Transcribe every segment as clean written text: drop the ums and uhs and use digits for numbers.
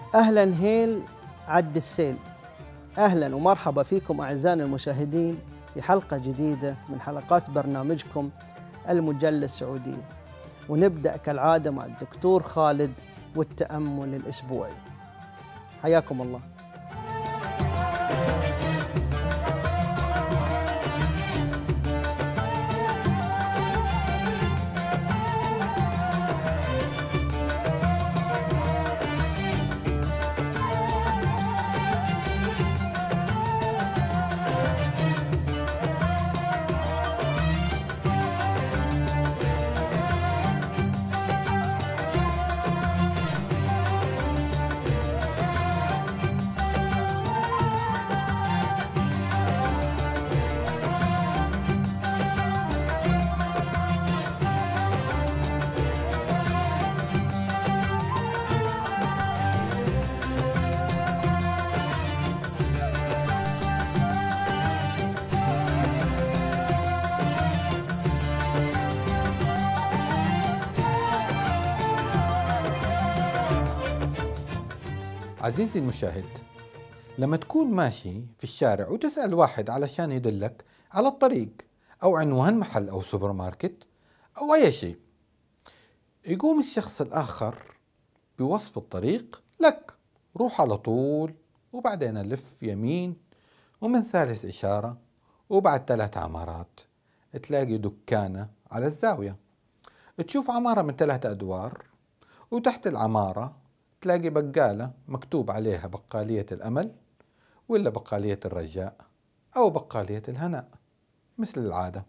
أهلا هيل عد السيل. أهلا ومرحبا فيكم أعزائنا المشاهدين في حلقة جديدة من حلقات برنامجكم المجلة السعودية، ونبدأ كالعادة مع الدكتور خالد والتأمل الأسبوعي. حياكم الله. عزيزي المشاهد، لما تكون ماشي في الشارع وتسأل واحد علشان يدلك على الطريق أو عنوان محل أو سوبر ماركت أو أي شيء، يقوم الشخص الآخر بوصف الطريق لك: روح على طول، وبعدين ألف يمين، ومن ثالث إشارة، وبعد 3 عمارات تلاقي دكانة على الزاوية، تشوف عمارة من 3 أدوار، وتحت العمارة تلاقي بقالة مكتوب عليها بقالية الأمل، ولا بقالية الرجاء، أو بقالية الهناء مثل العادة.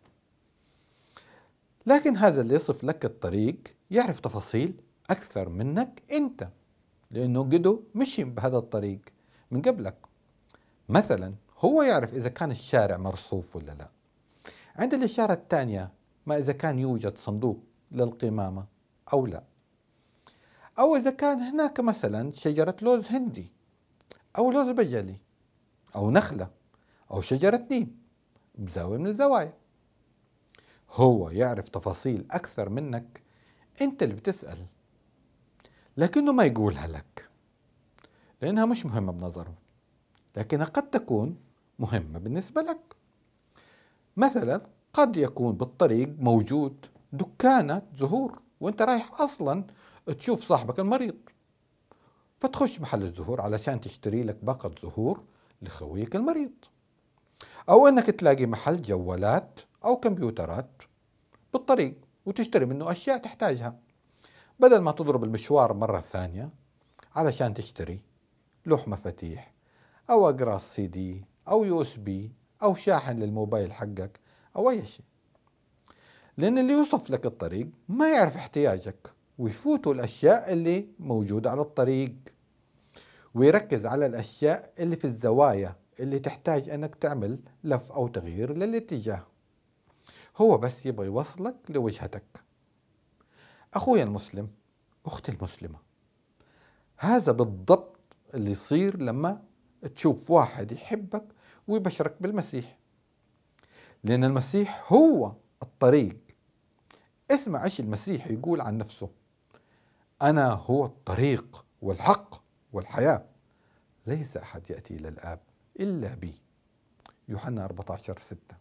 لكن هذا اللي يصف لك الطريق يعرف تفاصيل أكثر منك أنت، لأنه قده مشي بهذا الطريق من قبلك. مثلا هو يعرف إذا كان الشارع مرصوف ولا لا. عند الإشارة الثانية ما إذا كان يوجد صندوق للقمامة أو لا، أو إذا كان هناك مثلا شجرة لوز هندي أو لوز بجلي أو نخلة أو شجرة نيم بزاوية من الزوايا. هو يعرف تفاصيل أكثر منك أنت اللي بتسأل، لكنه ما يقولها لك لأنها مش مهمة بنظره، لكنها قد تكون مهمة بالنسبة لك. مثلا قد يكون بالطريق موجود دكانة زهور، وانت رايح أصلا تشوف صاحبك المريض، فتخش محل الزهور علشان تشتري لك باقة زهور لخويك المريض. أو أنك تلاقي محل جوالات أو كمبيوترات بالطريق وتشتري منه أشياء تحتاجها، بدل ما تضرب المشوار مرة ثانية علشان تشتري لوح مفاتيح أو أقراص CD أو USB أو شاحن للموبايل حقك أو أي شيء. لأن اللي يوصف لك الطريق ما يعرف احتياجك، ويفوتوا الأشياء اللي موجودة على الطريق، ويركز على الأشياء اللي في الزوايا اللي تحتاج أنك تعمل لف أو تغيير للاتجاه. هو بس يبغى يوصلك لوجهتك. أخوي المسلم، أختي المسلمة، هذا بالضبط اللي يصير لما تشوف واحد يحبك ويبشرك بالمسيح، لأن المسيح هو الطريق. اسمع ايش المسيح يقول عن نفسه: أنا هو الطريق والحق والحياة، ليس أحد يأتي إلى الآب إلا بي. يوحنا 14:6.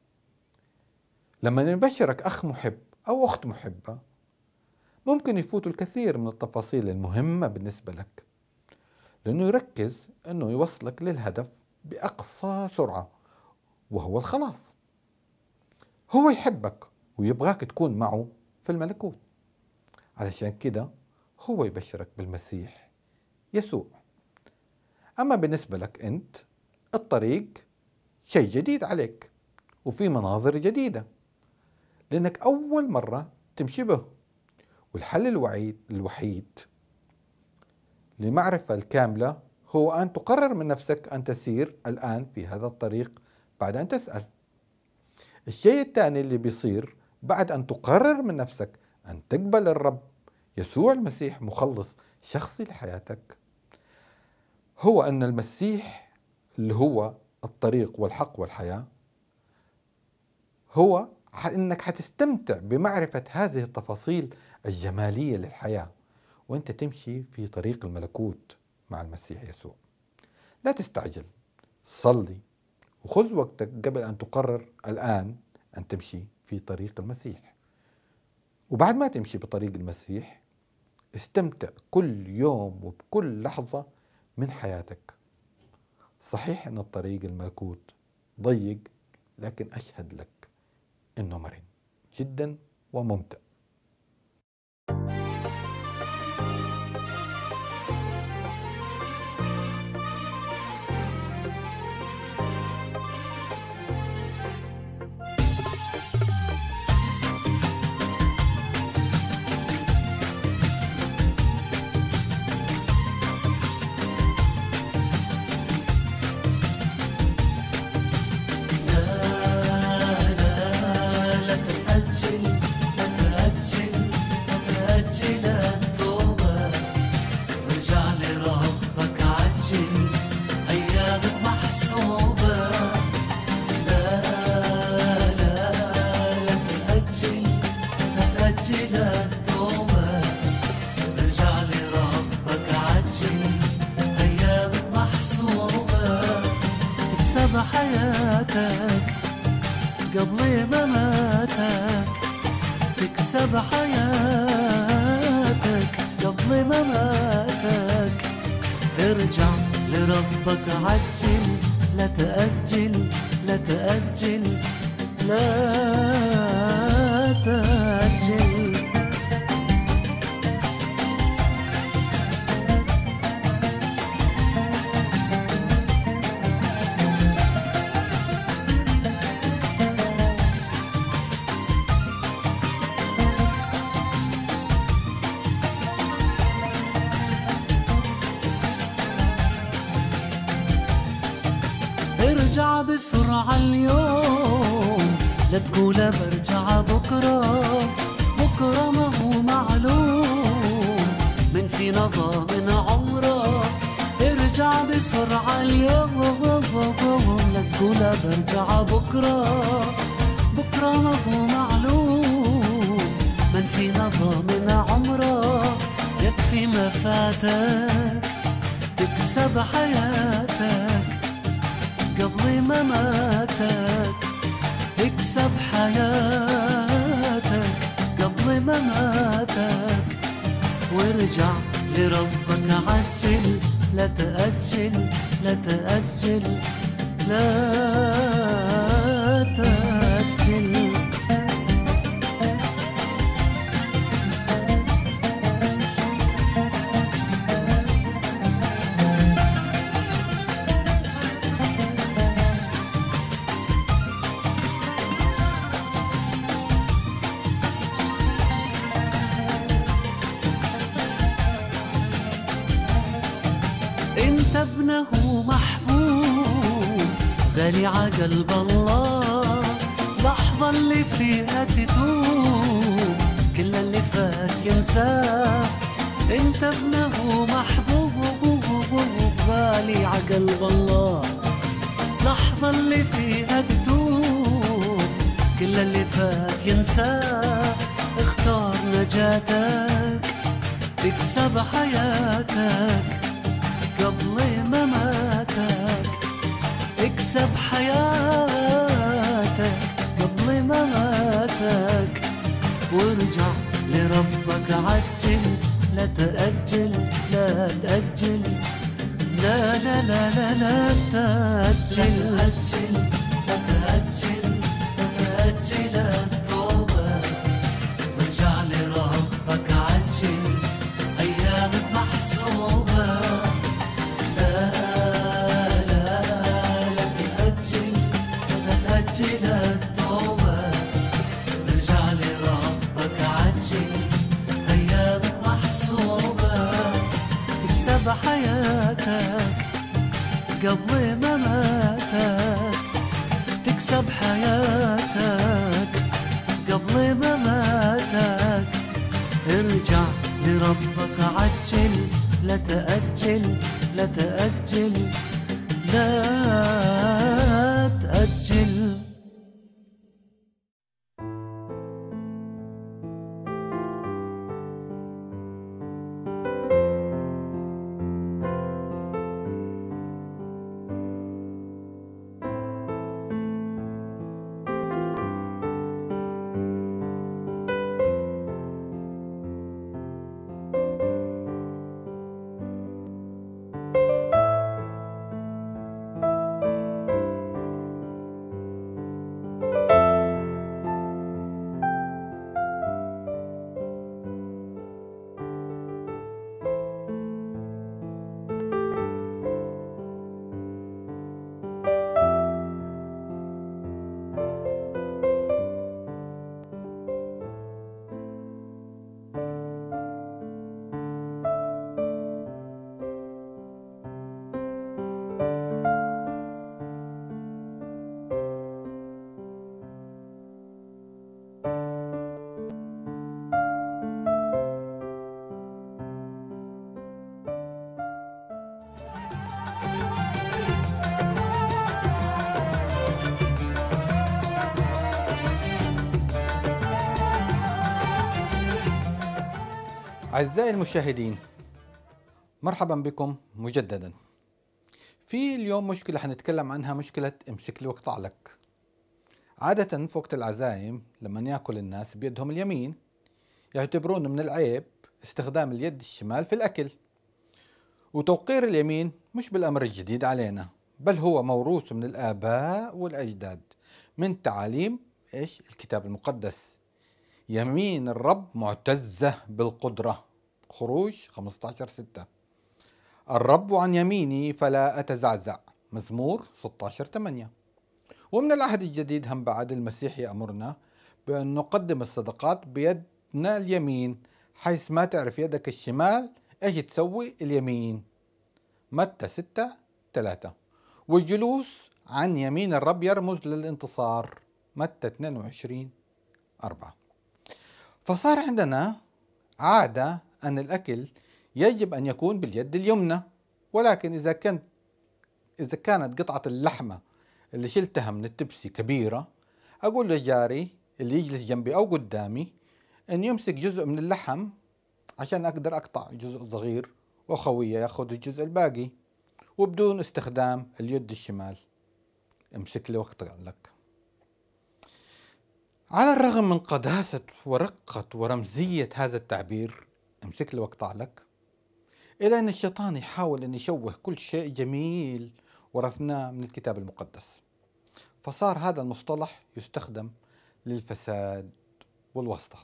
لما نبشرك أخ محب أو أخت محبة، ممكن يفوت الكثير من التفاصيل المهمة بالنسبة لك، لأنه يركز أنه يوصلك للهدف بأقصى سرعة، وهو الخلاص. هو يحبك ويبغاك تكون معه في الملكوت، علشان كده هو يبشرك بالمسيح يسوع. أما بالنسبة لك أنت، الطريق شيء جديد عليك وفي مناظر جديدة، لأنك أول مرة تمشي به. والحل الوحيد للمعرفة الكاملة هو أن تقرر من نفسك أن تسير الآن في هذا الطريق بعد أن تسأل. الشيء الثاني اللي بيصير بعد أن تقرر من نفسك أن تقبل الرب يسوع المسيح مخلص شخصي لحياتك، هو أن المسيح اللي هو الطريق والحق والحياة هو أنك حتستمتع بمعرفة هذه التفاصيل الجمالية للحياة وأنت تمشي في طريق الملكوت مع المسيح يسوع. لا تستعجل، صلي وخذ وقتك قبل أن تقرر الآن أن تمشي في طريق المسيح. وبعد ما تمشي بطريق المسيح استمتع كل يوم وبكل لحظة من حياتك. صحيح أن الطريق الملكوت ضيق، لكن أشهد لك أنه مرن جدا وممتع. حياتك قبل مماتك، تكسب حياتك قبل مماتك. ارجع لربك عجل، لا تأجل لا تأجل لا تأجل. ارجع بسرعة اليوم، لا تقول برجع بكرة، بكرة ما هو معلوم من في نظام من عمره. ارجع بسرعة اليوم، لا تقول برجع بكرة، بكرة ما هو معلوم من في نظام من عمره. يكفي ما فاتك تكسب حياتك قبل مماتك، اكسب حياتك قبل مماتك. وارجع لربك عجل، لا تأجل لا تأجل لا تأجل. انت ابنه محبوب غالي عقلب الله، لحظة اللي فيها تتوب كل اللي فات ينساه. انت ابنه محبوب غالي عقلب الله، لحظة اللي فيها تتوب كل اللي فات ينساه. اختار نجاتك تكسب حياتك قبل مماتك، اكسب حياتك قبل مماتك. وارجع لربك عجل، لا تأجل لا تأجل لا لا لا لا لا تأجل. أجل لا تأجل لا تأجل التوبة، وارجع لربك عجل أيامك محسوبة. أجل التوبة، ارجع لربك عجل أيامك محسوبة. تكسب حياتك قبل مماتك، تكسب حياتك قبل مماتك. ارجع لربك عجل، لا تأجل لا تأجل لا تأجل. أعزائي المشاهدين، مرحبا بكم مجددا. في اليوم مشكلة حنتكلم عنها، مشكلة امسك لي واقطع لك. عادة في وقت العزايم لما ياكل الناس بيدهم اليمين، يعتبرون من العيب استخدام اليد الشمال في الأكل. وتوقير اليمين مش بالأمر الجديد علينا، بل هو موروث من الآباء والأجداد من تعاليم الكتاب المقدس. يمين الرب معتزة بالقدرة، خروج 15:6. الرب عن يميني فلا أتزعزع، مزمور 16:8. ومن العهد الجديد هم بعد المسيح يأمرنا بأن نقدم الصدقات بيدنا اليمين، حيث ما تعرف يدك الشمال ايش تسوي اليمين، متى 6:3. والجلوس عن يمين الرب يرمز للانتصار، متى 22:4. فصار عندنا عادة أن الأكل يجب أن يكون باليد اليمنى، ولكن إذا كانت قطعة اللحمة اللي شلتها من التبسي كبيرة، أقول لجاري اللي يجلس جنبي أو قدامي أن يمسك جزء من اللحم عشان أقدر أقطع جزء صغير، وأخويه يأخذ الجزء الباقي وبدون استخدام اليد الشمال. امسك لي واقطع لك. على الرغم من قداسة ورقة ورمزية هذا التعبير امسك لي واقطع لك، إلا أن الشيطان يحاول أن يشوه كل شيء جميل ورثناه من الكتاب المقدس، فصار هذا المصطلح يستخدم للفساد والوسطات.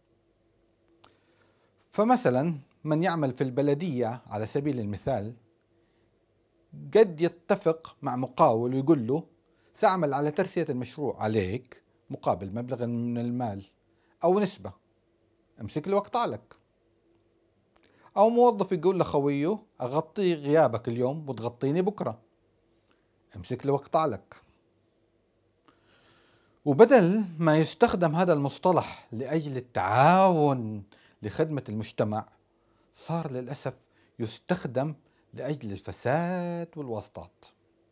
فمثلا من يعمل في البلدية على سبيل المثال قد يتفق مع مقاول ويقول له سأعمل على ترسية المشروع عليك مقابل مبلغ من المال أو نسبة، امسك لي واقطع لك. أو موظف يقول لخويه أغطي غيابك اليوم وتغطيني بكرة، امسك لي واقطع لك. وبدل ما يستخدم هذا المصطلح لأجل التعاون لخدمة المجتمع، صار للأسف يستخدم لأجل الفساد والوسطات.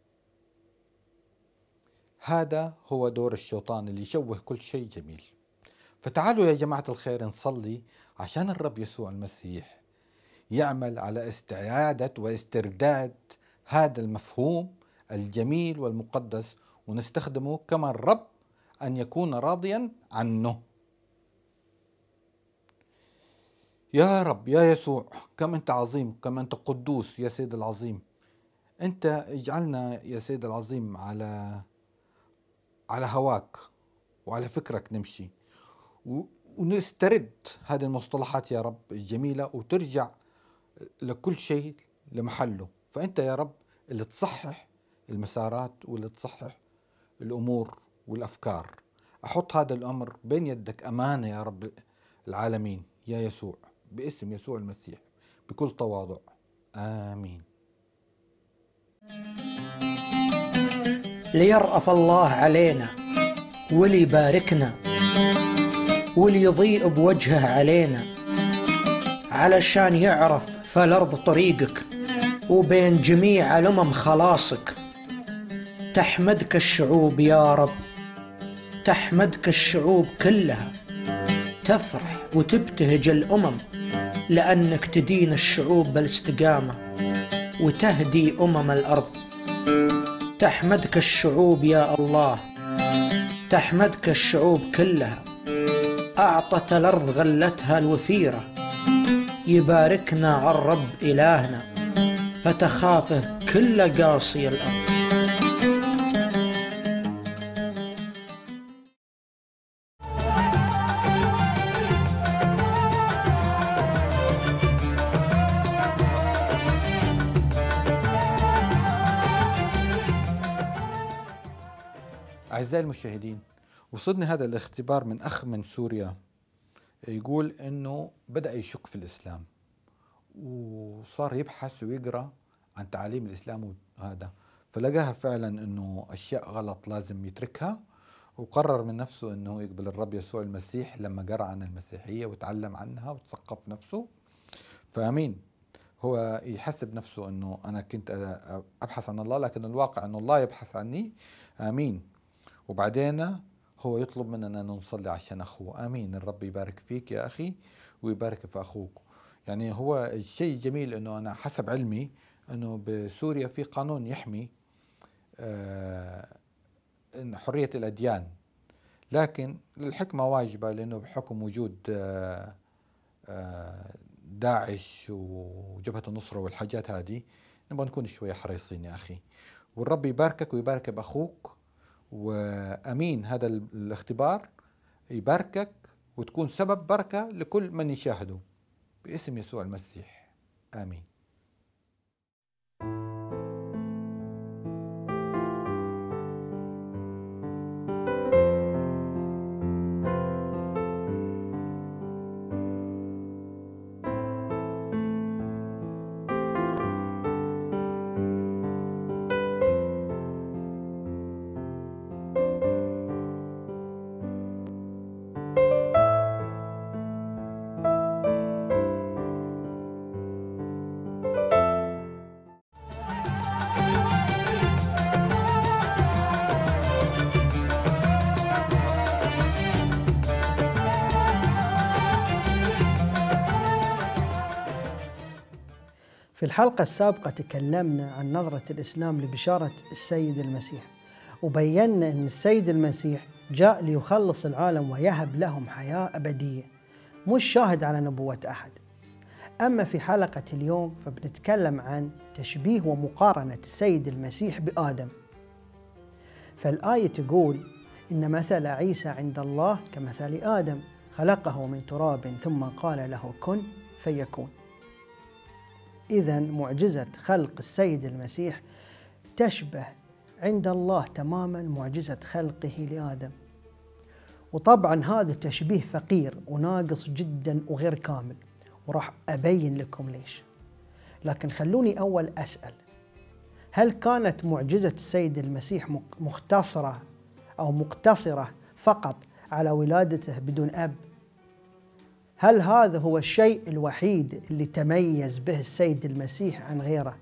هذا هو دور الشيطان اللي يشوه كل شيء جميل. فتعالوا يا جماعة الخير نصلي عشان الرب يسوع المسيح يعمل على استعادة واسترداد هذا المفهوم الجميل والمقدس، ونستخدمه كما الرب أن يكون راضيا عنه. يا رب يا يسوع، كم أنت عظيم، كم أنت قدوس يا سيد العظيم. أنت اجعلنا يا سيد العظيم على هواك وعلى فكرك نمشي، ونسترد هذه المصطلحات يا رب الجميلة، وترجع لكل شيء لمحله. فأنت يا رب اللي تصحح المسارات واللي تصحح الأمور والأفكار. أحط هذا الأمر بين يدك أمانة يا رب العالمين يا يسوع، باسم يسوع المسيح بكل تواضع، آمين. ليرأف الله علينا وليباركنا وليضيء بوجهه علينا، علشان يعرف في الأرض طريقك وبين جميع الأمم خلاصك. تحمدك الشعوب يا رب، تحمدك الشعوب كلها، تفرح وتبتهج الأمم لأنك تدين الشعوب بالاستقامة وتهدي الأرض. تحمدك الشعوب يا الله، تحمدك الشعوب كلها، أعطت الأرض غلتها الوفيرة. يباركنا الرب إلهنا، فتخافه كل قاصي الأرض. أعزائي المشاهدين، وصلني هذا الاختبار من أخ من سوريا يقول أنه بدأ يشك في الإسلام، وصار يبحث ويقرأ عن تعاليم الإسلام وهذا، فلقاها فعلا أنه أشياء غلط لازم يتركها، وقرر من نفسه أنه يقبل الرب يسوع المسيح لما قرأ عن المسيحية وتعلم عنها وتثقف نفسه. فأمين، هو يحسب نفسه أنه أنا كنت أبحث عن الله، لكن الواقع أنه الله يبحث عني. آمين. وبعدين هو يطلب مننا أن نصلي عشان أخوه. آمين. الرب يبارك فيك يا أخي ويبارك في أخوك. يعني هو الشيء الجميل أنه أنا حسب علمي أنه بسوريا في قانون يحمي إن حرية الأديان، لكن الحكمة واجبة، لأنه بحكم وجود داعش وجبهة النصرة والحاجات هذه نبغى نكون شوية حريصين يا أخي. والرب يباركك ويبارك بأخوك، وأمين هذا الاختبار يباركك وتكون سبب بركة لكل من يشاهده باسم يسوع المسيح، آمين. في الحلقة السابقة تكلمنا عن نظرة الإسلام لبشارة السيد المسيح، وبينا أن السيد المسيح جاء ليخلص العالم ويهب لهم حياة أبدية، مش شاهد على نبوة أحد. أما في حلقة اليوم فبنتكلم عن تشبيه ومقارنة السيد المسيح بآدم. فالآية تقول إن مثل عيسى عند الله كمثل آدم، خلقه من تراب ثم قال له كن فيكون. إذن معجزة خلق السيد المسيح تشبه عند الله تماما معجزة خلقه لآدم. وطبعا هذا التشبيه فقير وناقص جدا وغير كامل، وراح أبين لكم ليش. لكن خلوني أول أسأل، هل كانت معجزة السيد المسيح مختصرة أو مقتصرة فقط على ولادته بدون أب؟ هل هذا هو الشيء الوحيد اللي تميز به السيد المسيح عن غيره؟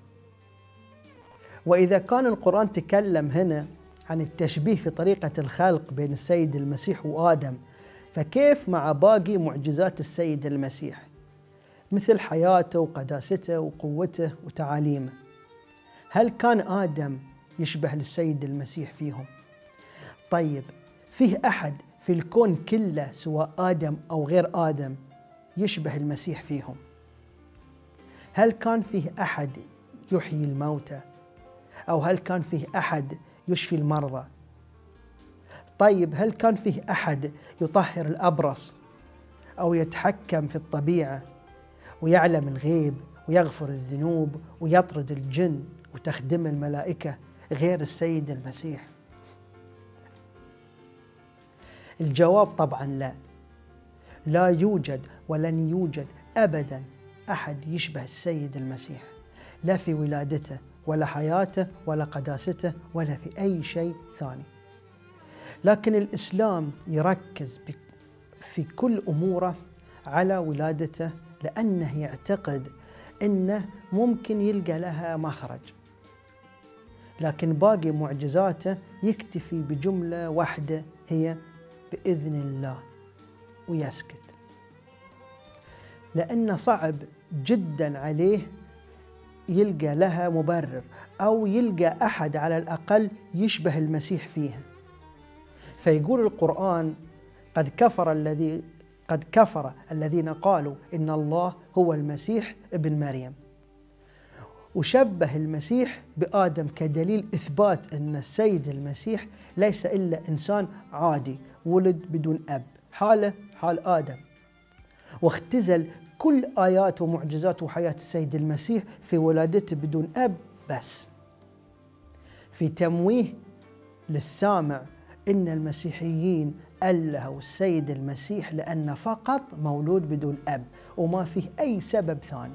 وإذا كان القرآن تكلم هنا عن التشبيه في طريقة الخلق بين السيد المسيح وآدم، فكيف مع باقي معجزات السيد المسيح مثل حياته وقداسته وقوته وتعاليمه؟ هل كان آدم يشبه للسيد المسيح فيهم؟ طيب، فيه أحد في الكون كله سواء آدم أو غير آدم يشبه المسيح فيهم؟ هل كان فيه أحد يحيي الموتى؟ أو هل كان فيه أحد يشفي المرضى؟ طيب، هل كان فيه أحد يطهر الأبرص أو يتحكم في الطبيعة ويعلم الغيب ويغفر الذنوب ويطرد الجن وتخدم الملائكة غير السيد المسيح؟ الجواب طبعا لا، لا يوجد ولن يوجد أبدا أحد يشبه السيد المسيح، لا في ولادته ولا حياته ولا قداسته ولا في أي شيء ثاني. لكن الإسلام يركز في كل أموره على ولادته، لأنه يعتقد أنه ممكن يلقى لها مخرج. لكن باقي معجزاته يكتفي بجملة واحدة هي بإذن الله ويسكت، لأنه صعب جدا عليه يلقى لها مبرر أو يلقى أحد على الأقل يشبه المسيح فيها. فيقول القرآن قد كفر الذين قالوا إن الله هو المسيح ابن مريم، وشبه المسيح بآدم كدليل إثبات أن السيد المسيح ليس إلا إنسان عادي ولد بدون أب، حاله حال آدم. واختزل كل آيات ومعجزات وحياة السيد المسيح في ولادته بدون أب بس، في تمويه للسامع إن المسيحيين ألهوا السيد المسيح لأنه فقط مولود بدون أب وما فيه أي سبب ثاني.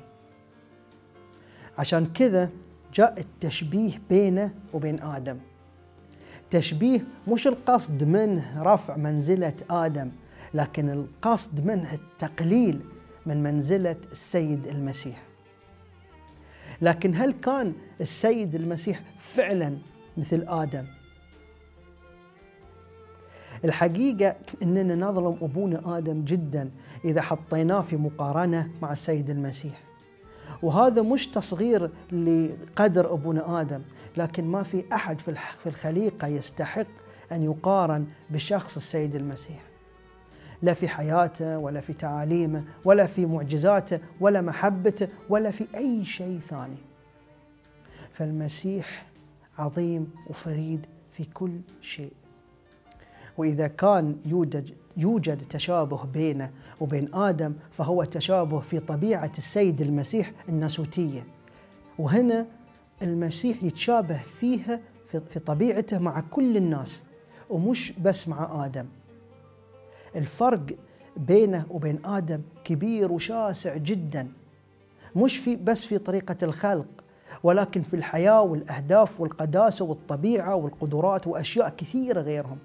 عشان كذا جاء التشبيه بينه وبين آدم، تشبيه مش القصد منه رفع منزلة آدم، لكن القصد منه التقليل من منزلة السيد المسيح. لكن هل كان السيد المسيح فعلا مثل آدم؟ الحقيقة أننا نظلم أبونا آدم جدا إذا حطيناه في مقارنة مع السيد المسيح، وهذا مش تصغير لقدر أبونا آدم، لكن ما في أحد في الخليقة يستحق أن يقارن بشخص السيد المسيح، لا في حياته ولا في تعاليمه ولا في معجزاته ولا محبته ولا في أي شيء ثاني. فالمسيح عظيم وفريد في كل شيء. وإذا كان يوجد تشابه بينه وبين آدم، فهو تشابه في طبيعة السيد المسيح الناسوتية، وهنا المسيح يتشابه فيها في طبيعته مع كل الناس ومش بس مع آدم. الفرق بينه وبين آدم كبير وشاسع جدا، مش بس في طريقة الخلق، ولكن في الحياة والأهداف والقداسة والطبيعة والقدرات وأشياء كثيرة غيرهم.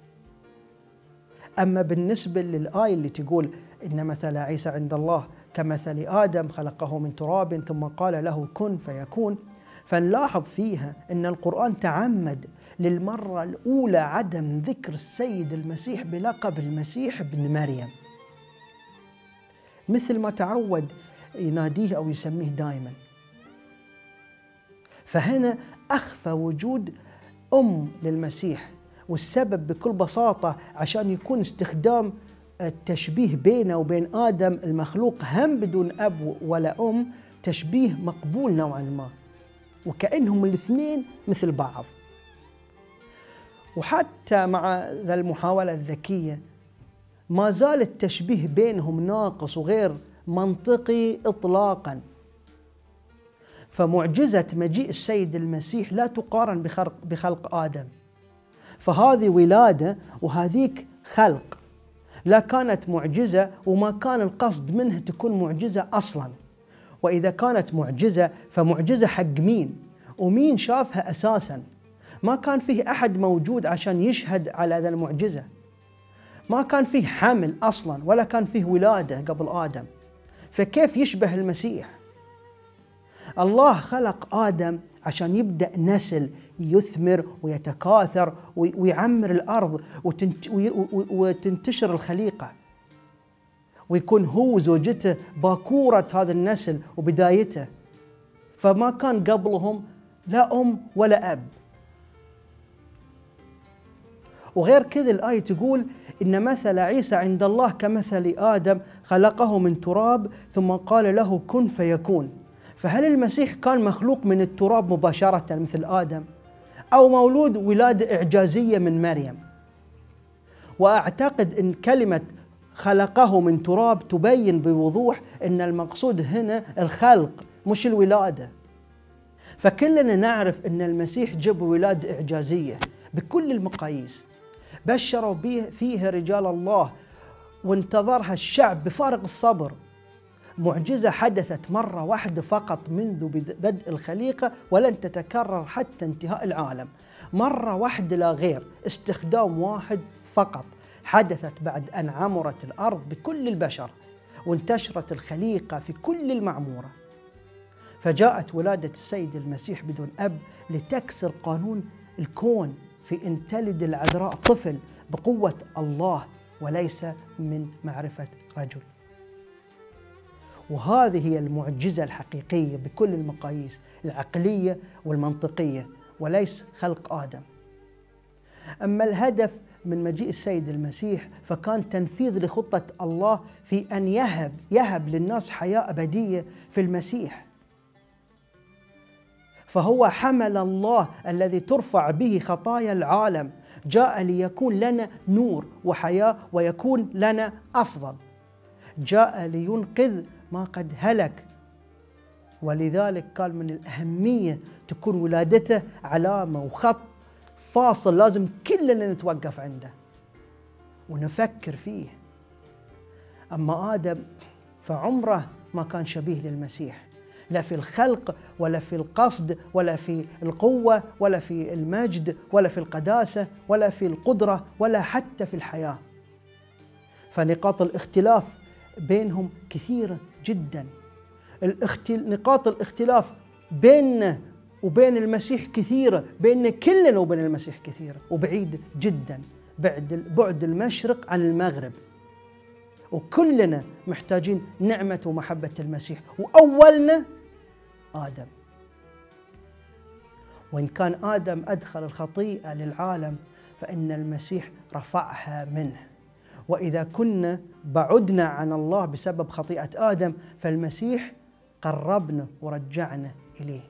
أما بالنسبة للآية اللي تقول إن مثل عيسى عند الله كمثل آدم خلقه من تراب ثم قال له كن فيكون، فنلاحظ فيها أن القرآن تعمد للمرة الأولى عدم ذكر السيد المسيح بلقب المسيح ابن مريم، مثل ما تعود يناديه أو يسميه دائما. فهنا أخفى وجود للمسيح، والسبب بكل بساطة عشان يكون استخدام التشبيه بينه وبين آدم المخلوق هم بدون أب ولا تشبيه مقبول نوعا ما، وكأنهم الاثنين مثل بعض. وحتى مع ذا المحاولة الذكية ما زال التشبيه بينهم ناقص وغير منطقي إطلاقا. فمعجزة مجيء السيد المسيح لا تقارن بخلق آدم، فهذه ولادة وهذيك خلق، لا كانت معجزة وما كان القصد منها تكون معجزة أصلا. وإذا كانت معجزة فمعجزة حق مين؟ ومين شافها أساسا؟ ما كان فيه أحد موجود عشان يشهد على ذا المعجزة، ما كان فيه حمل أصلا ولا كان فيه ولادة قبل آدم، فكيف يشبه المسيح؟ الله خلق آدم عشان يبدأ نسل يثمر ويتكاثر ويعمر الأرض وتنتشر الخليقة، ويكون هو وزوجته باكورة هذا النسل وبدايته. فما كان قبلهم لا أم ولا أب. وغير كذا الآية تقول إن مثل عيسى عند الله كمثل آدم خلقه من تراب ثم قال له كن فيكون. فهل المسيح كان مخلوق من التراب مباشرة مثل آدم، أو مولود ولادة إعجازية من مريم؟ وأعتقد أن كلمة خلقه من تراب تبين بوضوح أن المقصود هنا الخلق مش الولادة. فكلنا نعرف أن المسيح جاب ولادة إعجازية بكل المقاييس، بشروا فيها رجال الله وانتظرها الشعب بفارغ الصبر. معجزة حدثت مرة واحدة فقط منذ بدء الخليقة ولن تتكرر حتى انتهاء العالم، مرة واحدة لا غير، استخدام واحد فقط حدثت بعد أن عمرت الأرض بكل البشر وانتشرت الخليقة في كل المعمورة. فجاءت ولادة السيد المسيح بدون أب لتكسر قانون الكون في أن تلد العذراء طفل بقوة الله وليس من معرفة رجل. وهذه هي المعجزة الحقيقية بكل المقاييس العقلية والمنطقية، وليس خلق آدم. أما الهدف من مجيء السيد المسيح فكان تنفيذ لخطة الله في أن يهب للناس حياة أبدية في المسيح. فهو حمل الله الذي ترفع به خطايا العالم، جاء ليكون لنا نور وحياة ويكون لنا أفضل، جاء لينقذ ما قد هلك. ولذلك قال من الأهمية تكون ولادته علامة وخط فاصل لازم كلنا نتوقف عنده ونفكر فيه. أما آدم فعمره ما كان شبيه للمسيح، لا في الخلق ولا في القصد ولا في القوة ولا في المجد ولا في القداسة ولا في القدرة ولا حتى في الحياة. فنقاط الاختلاف بينهم كثيرة جدا. نقاط الاختلاف بيننا وبين المسيح كثيرة، بيننا كلنا وبين المسيح كثيرة، وبعيد جدا. بعد المشرق عن المغرب، وكلنا محتاجين نعمة ومحبة المسيح، وأولنا آدم. وإن كان آدم أدخل الخطيئة للعالم فإن المسيح رفعها منه، وإذا كنا بعدنا عن الله بسبب خطيئة آدم فالمسيح قربنا ورجعنا إليه.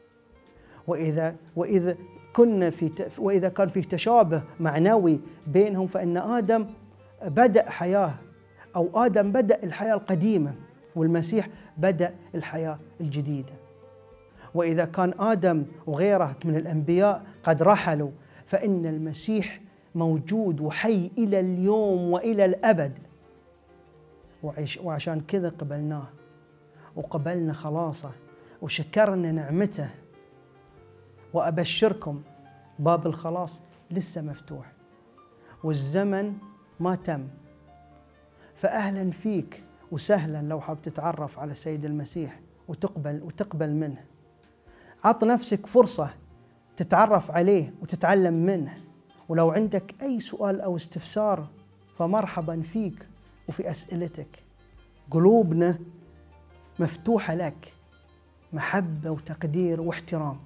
وإذا كان في تشابه معنوي بينهم فإن آدم بدأ حياة، أو آدم بدأ الحياة القديمة والمسيح بدأ الحياة الجديدة. وإذا كان آدم وغيره من الأنبياء قد رحلوا فإن المسيح موجود وحي إلى اليوم وإلى الأبد، وعشان كذا قبلناه وقبلنا خلاصه وشكرنا نعمته. وأبشركم باب الخلاص لسه مفتوح والزمن ما تم، فأهلا فيك وسهلا لو حاب تتعرف على السيد المسيح وتقبل منه. عط نفسك فرصة تتعرف عليه وتتعلم منه، ولو عندك أي سؤال أو استفسار فمرحبا فيك وفي أسئلتك. قلوبنا مفتوحة لك، محبة وتقدير واحترام.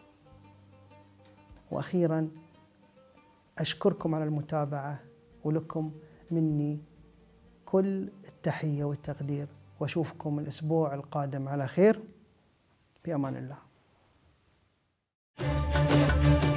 وأخيرا أشكركم على المتابعة، ولكم مني كل التحية والتقدير، وأشوفكم الأسبوع القادم على خير، بأمان الله.